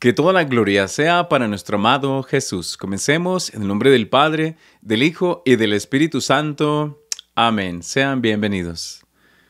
Que toda la gloria sea para nuestro amado Jesús. Comencemos en el nombre del Padre, del Hijo y del Espíritu Santo. Amén. Sean bienvenidos.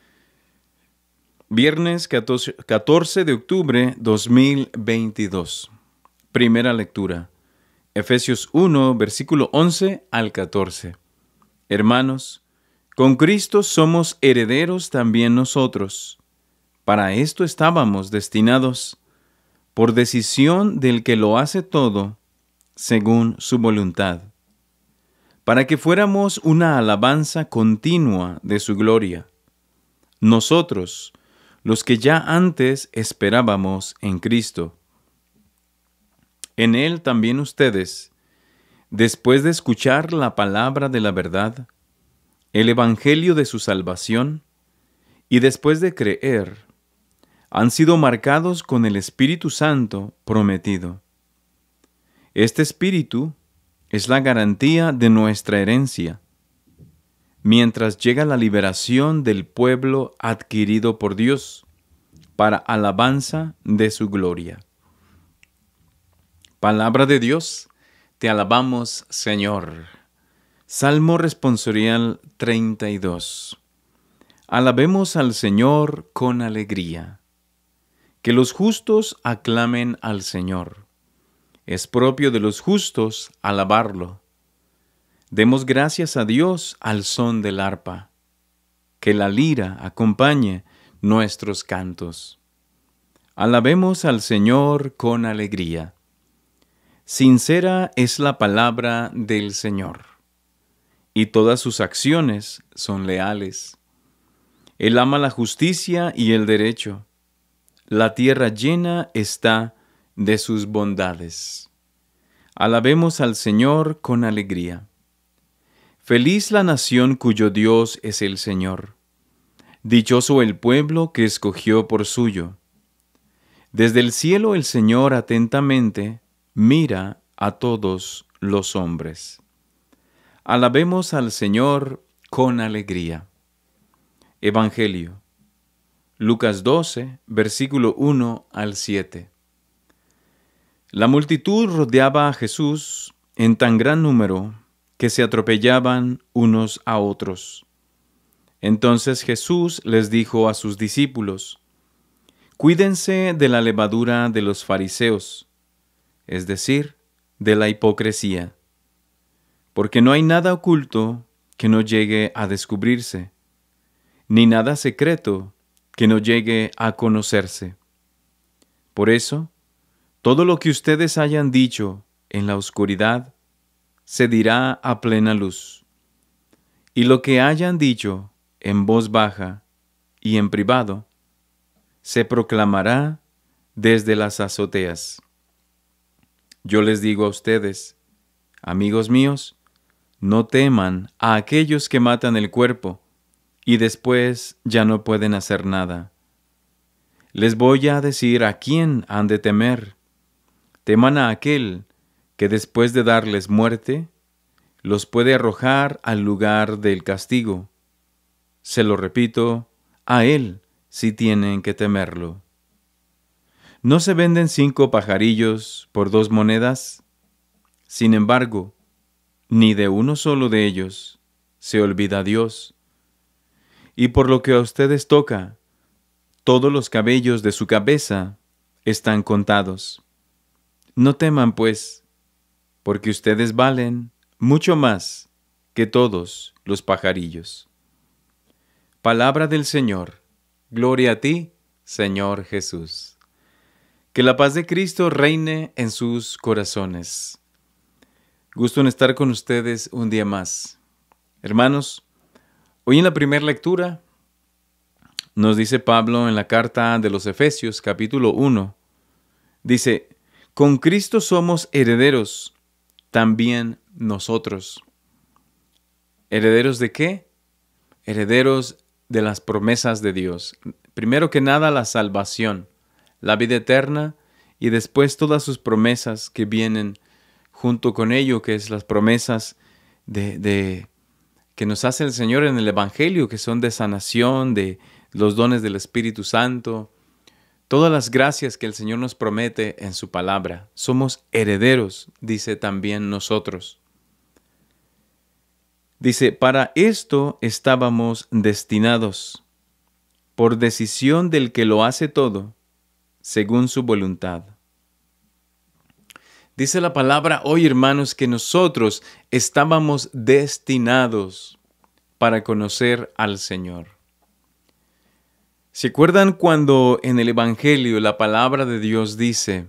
Viernes 14 de octubre 2022. Primera lectura. Efesios 1, versículo 11 al 14. Hermanos, con Cristo somos herederos también nosotros. Para esto estábamos destinados, por decisión del que lo hace todo, según su voluntad, para que fuéramos una alabanza continua de su gloria. Nosotros, los que ya antes esperábamos en Cristo. En Él también ustedes, después de escuchar la palabra de la verdad, el evangelio de su salvación, y después de creer, han sido marcados con el Espíritu Santo prometido. Este Espíritu es la garantía de nuestra herencia, mientras llega la liberación del pueblo adquirido por Dios, para alabanza de su gloria. Palabra de Dios, te alabamos, Señor. Salmo responsorial 32. Alabemos al Señor con alegría. Que los justos aclamen al Señor. Es propio de los justos alabarlo. Demos gracias a Dios al son del arpa. Que la lira acompañe nuestros cantos. Alabemos al Señor con alegría. Sincera es la palabra del Señor, y todas sus acciones son leales. Él ama la justicia y el derecho. La tierra llena está de sus bondades. Alabemos al Señor con alegría. Feliz la nación cuyo Dios es el Señor. Dichoso el pueblo que escogió por suyo. Desde el cielo el Señor atentamente mira a todos los hombres. Alabemos al Señor con alegría. Evangelio. Lucas 12, versículo 1 al 7. La multitud rodeaba a Jesús en tan gran número que se atropellaban unos a otros. Entonces Jesús les dijo a sus discípulos: Cuídense de la levadura de los fariseos, es decir, de la hipocresía, porque no hay nada oculto que no llegue a descubrirse, ni nada secreto que no llegue a conocerse. Por eso, todo lo que ustedes hayan dicho en la oscuridad se dirá a plena luz, y lo que hayan dicho en voz baja y en privado se proclamará desde las azoteas. Yo les digo a ustedes, amigos míos, no teman a aquellos que matan el cuerpo y después ya no pueden hacer nada. Les voy a decir a quién han de temer. Teman a aquel que después de darles muerte, los puede arrojar al lugar del castigo. Se lo repito, a él sí tienen que temerlo. ¿No se venden 5 pajarillos por 2 monedas? Sin embargo, ni de uno solo de ellos se olvida Dios. Y por lo que a ustedes toca, todos los cabellos de su cabeza están contados. No teman, pues, porque ustedes valen mucho más que todos los pajarillos. Palabra del Señor. Gloria a ti, Señor Jesús. Que la paz de Cristo reine en sus corazones. Gusto en estar con ustedes un día más. Hermanos, hoy en la primera lectura nos dice Pablo en la carta de los Efesios, capítulo 1, dice: con Cristo somos herederos, también nosotros. ¿Herederos de qué? Herederos de las promesas de Dios. Primero que nada, la salvación, la vida eterna, y después todas sus promesas que vienen junto con ello, que es las promesas que nos hace el Señor en el Evangelio, que son de sanación, de los dones del Espíritu Santo, todas las gracias que el Señor nos promete en su palabra. Somos herederos, dice también nosotros. Dice, para esto estábamos destinados, por decisión del que lo hace todo, según su voluntad. Dice la palabra hoy, hermanos, que nosotros estábamos destinados para conocer al Señor. ¿Se acuerdan cuando en el Evangelio la palabra de Dios dice,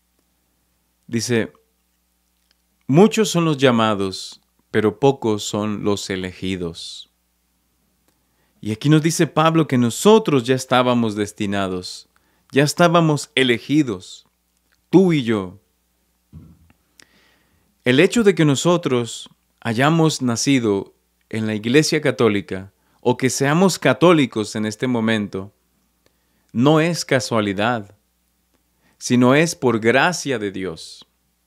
muchos son los llamados, pero pocos son los elegidos? Y aquí nos dice Pablo que nosotros ya estábamos destinados, ya estábamos elegidos, tú y yo. El hecho de que nosotros hayamos nacido en la Iglesia Católica o que seamos católicos en este momento no es casualidad, sino es por gracia de Dios.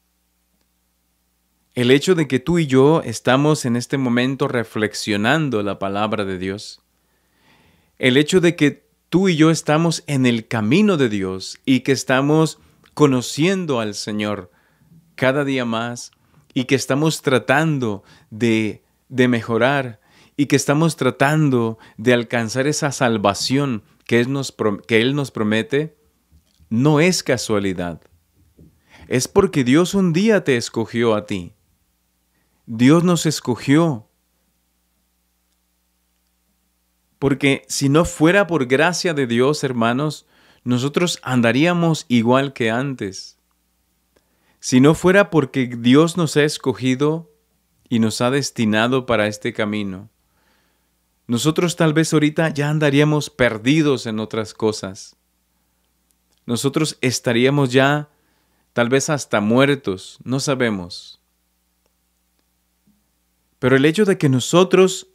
El hecho de que tú y yo estamos en este momento reflexionando la palabra de Dios, el hecho de que tú y yo estamos en el camino de Dios y que estamos conociendo al Señor cada día más y que estamos tratando de mejorar y que estamos tratando de alcanzar esa salvación que Él nos promete, no es casualidad. Es porque Dios un día te escogió a ti. Dios nos escogió. Porque si no fuera por gracia de Dios, hermanos, nosotros andaríamos igual que antes. Si no fuera porque Dios nos ha escogido y nos ha destinado para este camino, nosotros tal vez ahorita ya andaríamos perdidos en otras cosas. Nosotros estaríamos ya tal vez hasta muertos, no sabemos. Pero el hecho de que nosotros,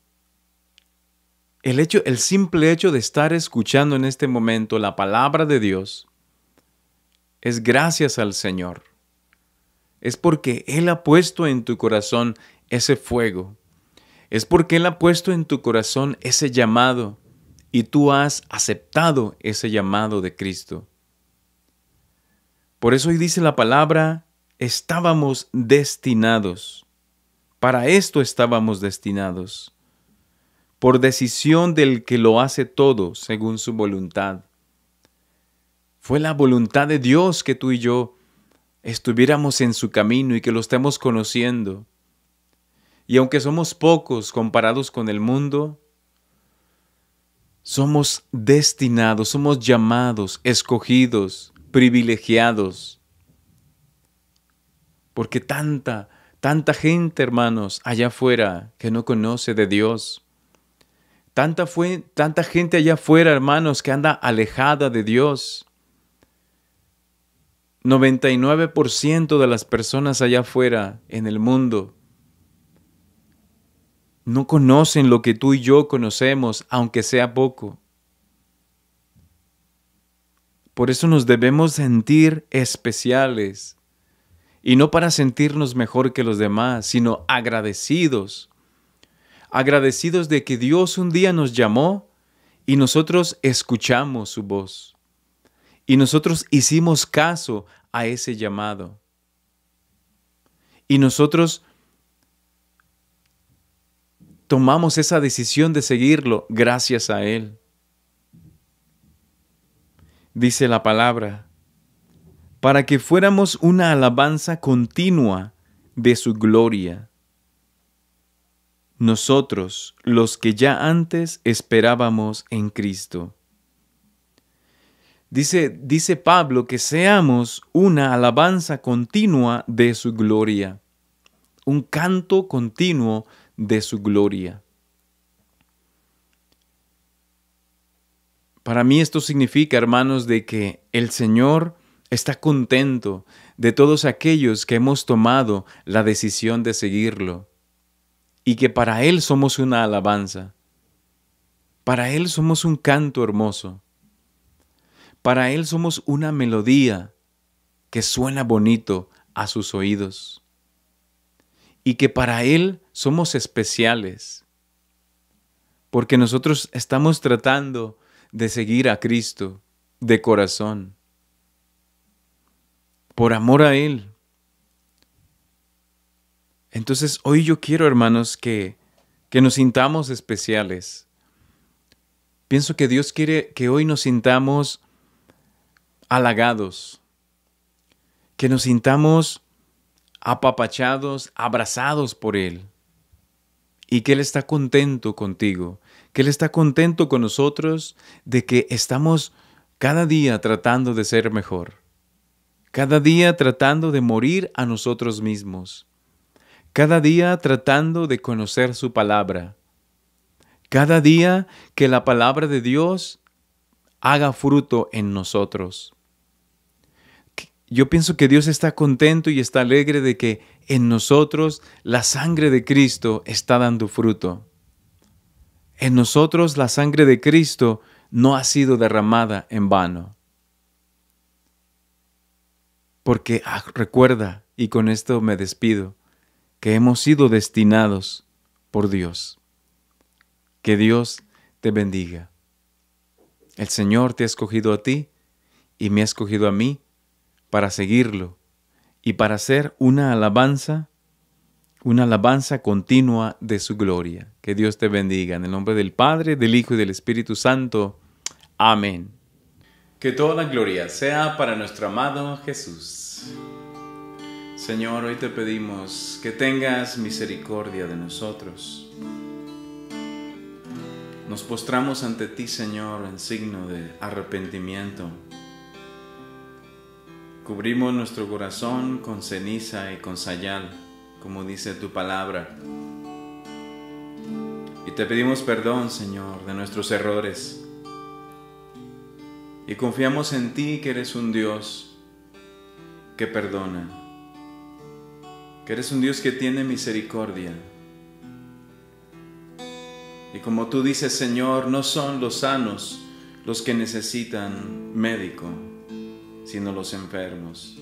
el simple hecho de estar escuchando en este momento la palabra de Dios, es gracias al Señor. Es porque Él ha puesto en tu corazón ese fuego. Es porque Él ha puesto en tu corazón ese llamado y tú has aceptado ese llamado de Cristo. Por eso hoy dice la palabra, estábamos destinados. Para esto estábamos destinados. Por decisión del que lo hace todo según su voluntad. Fue la voluntad de Dios que tú y yo estuviéramos en su camino y que lo estemos conociendo. Y aunque somos pocos comparados con el mundo, somos destinados, somos llamados, escogidos, privilegiados. Porque tanta gente, hermanos, allá afuera que no conoce de Dios. Tanta gente allá afuera, hermanos, que anda alejada de Dios. 99% de las personas allá afuera en el mundo no conocen lo que tú y yo conocemos, aunque sea poco. Por eso nos debemos sentir especiales, y no para sentirnos mejor que los demás, sino agradecidos. Agradecidos de que Dios un día nos llamó y nosotros escuchamos su voz. Y nosotros hicimos caso a ese llamado. Y nosotros tomamos esa decisión de seguirlo gracias a Él. Dice la palabra, para que fuéramos una alabanza continua de su gloria. Nosotros, los que ya antes esperábamos en Cristo. Dice Pablo que seamos una alabanza continua de su gloria, un canto continuo de su gloria. Para mí esto significa, hermanos, de que el Señor está contento de todos aquellos que hemos tomado la decisión de seguirlo y que para Él somos una alabanza. Para Él somos un canto hermoso. Para Él somos una melodía que suena bonito a sus oídos. Y que para Él somos especiales. Porque nosotros estamos tratando de seguir a Cristo. de corazón, por amor a Él. Entonces hoy yo quiero, hermanos, que nos sintamos especiales. Pienso que Dios quiere que hoy nos sintamos halagados, que nos sintamos apapachados, abrazados por Él, y que Él está contento contigo, que Él está contento con nosotros, de que estamos cada día tratando de ser mejor, cada día tratando de morir a nosotros mismos, cada día tratando de conocer su palabra, cada día que la palabra de Dios haga fruto en nosotros. Yo pienso que Dios está contento y está alegre de que en nosotros la sangre de Cristo está dando fruto. En nosotros la sangre de Cristo no ha sido derramada en vano. Porque recuerda, y con esto me despido, que hemos sido destinados por Dios. Que Dios te bendiga. El Señor te ha escogido a ti y me ha escogido a mí para seguirlo y para hacer una alabanza continua de su gloria. Que Dios te bendiga. En el nombre del Padre, del Hijo y del Espíritu Santo. Amén. Que toda la gloria sea para nuestro amado Jesús. Señor, hoy te pedimos que tengas misericordia de nosotros. Nos postramos ante ti, Señor, en signo de arrepentimiento. Cubrimos nuestro corazón con ceniza y con sayal, como dice tu palabra. Y te pedimos perdón, Señor, de nuestros errores. Y confiamos en ti, que eres un Dios que perdona, que eres un Dios que tiene misericordia. Y como tú dices, Señor, no son los sanos los que necesitan médico, sino los enfermos.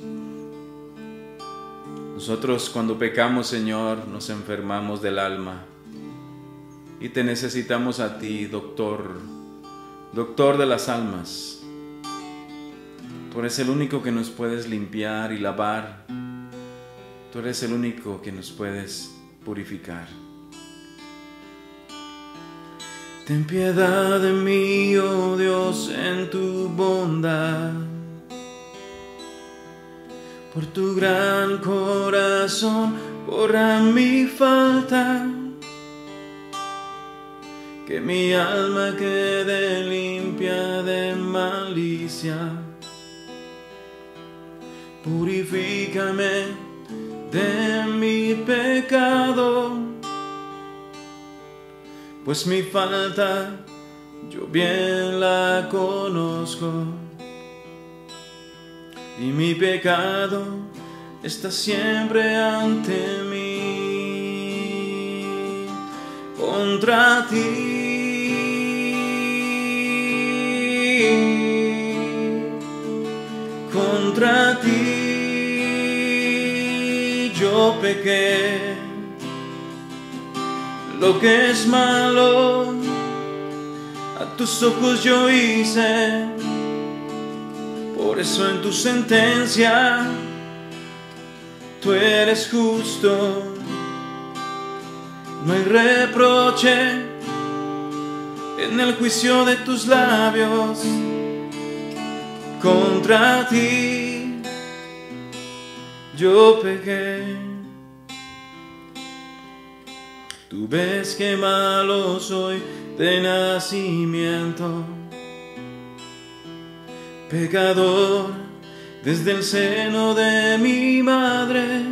Nosotros cuando pecamos, Señor, nos enfermamos del alma y te necesitamos a ti, doctor de las almas. Tú eres el único que nos puedes limpiar y lavar. Tú eres el único que nos puedes purificar. Ten piedad de mí, oh Dios, en tu bondad. Por tu gran corazón, borra mi falta. Que mi alma quede limpia de malicia. Purifícame de mi pecado, pues mi falta yo bien la conozco, y mi pecado está siempre ante mí. Contra ti yo pequé. Lo que es malo a tus ojos yo hice. Por eso en tu sentencia tú eres justo. No hay reproche en el juicio de tus labios. Contra ti yo pequé. Tú ves que malo soy de nacimiento, pecador desde el seno de mi madre.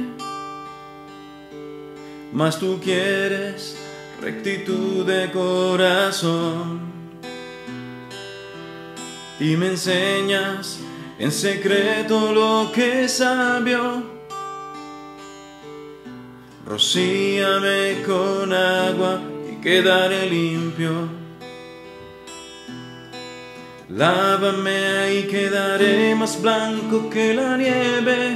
Mas tú quieres rectitud de corazón y me enseñas en secreto lo que es sabio. Rocíame con agua y quedaré limpio. Lávame y quedaré más blanco que la nieve.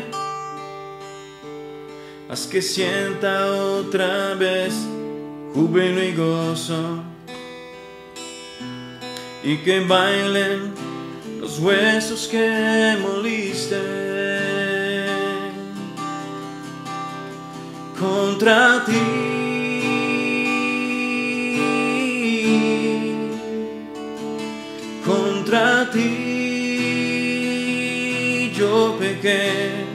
Haz que sienta otra vez júbilo y gozo, y que bailen los huesos que moliste contra ti. Contra ti yo pequé.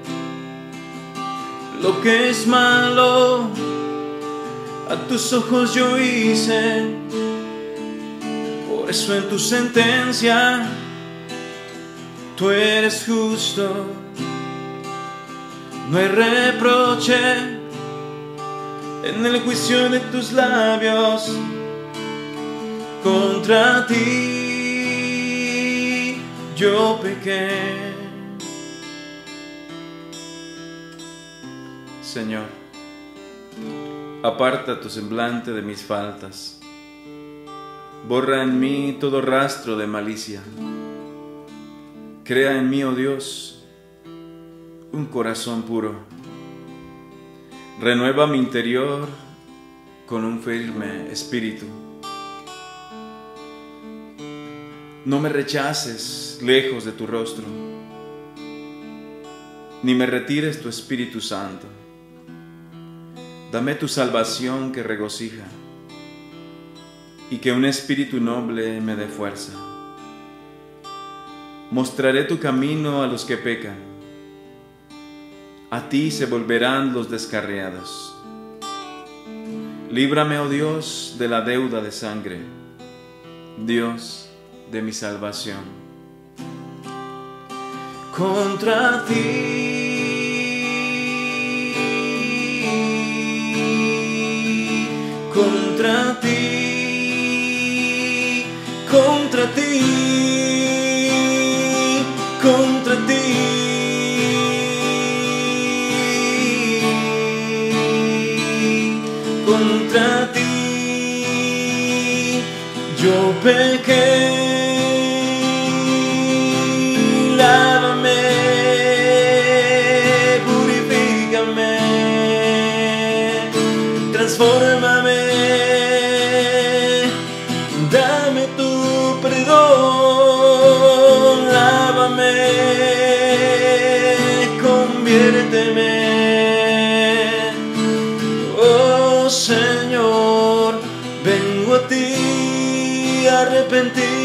Lo que es malo a tus ojos yo hice. Por eso en tu sentencia tú eres justo. No hay reproche en el juicio de tus labios. Contra ti yo pequé. Señor, aparta tu semblante de mis faltas. Borra en mí todo rastro de malicia. Crea en mí, oh Dios, un corazón puro. Renueva mi interior con un firme espíritu. No me rechaces lejos de tu rostro, ni me retires tu Espíritu Santo. Dame tu salvación que regocija, y que un espíritu noble me dé fuerza. Mostraré tu camino a los que pecan. A ti se volverán los descarriados. Líbrame, oh Dios, de la deuda de sangre, Dios de mi salvación. Contra ti contra ti, contra ti, contra ti. Contra ti yo pequé. Lávame, purifícame, transfórmame. Dame tu perdón, lávame, conviérteme. Oh Señor, vengo a ti arrepentido.